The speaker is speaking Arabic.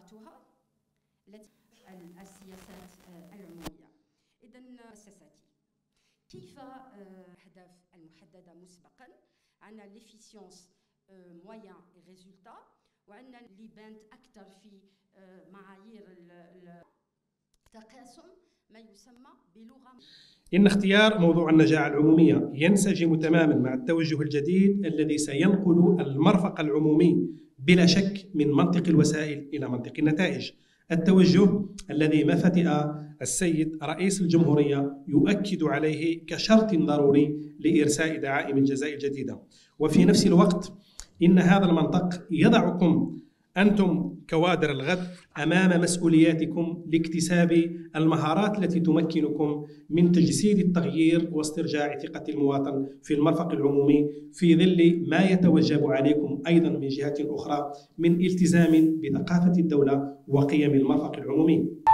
قرأتها السياسات العمومية. إذن مؤسساتي كيف الأهداف المحددة مسبقا، عندنا l'efficience moyen et résultat، وعندنا اللي بانت أكثر في معايير التقاسم ما يسمى بلغة. إن اختيار موضوع النجاعة العمومية ينسجم تماما مع التوجه الجديد الذي سينقل المرفق العمومي بلا شك من منطق الوسائل إلى منطق النتائج. التوجه الذي ما فتئ السيد رئيس الجمهورية يؤكد عليه كشرط ضروري لإرساء دعائم الجزاء الجديدة. وفي نفس الوقت إن هذا المنطق يضعكم أنتم كوادر الغد أمام مسؤولياتكم لاكتساب المهارات التي تمكنكم من تجسيد التغيير واسترجاع ثقة المواطن في المرفق العمومي في ظل ما يتوجب عليكم أيضا من جهة أخرى من التزام بثقافة الدولة وقيم المرفق العمومي.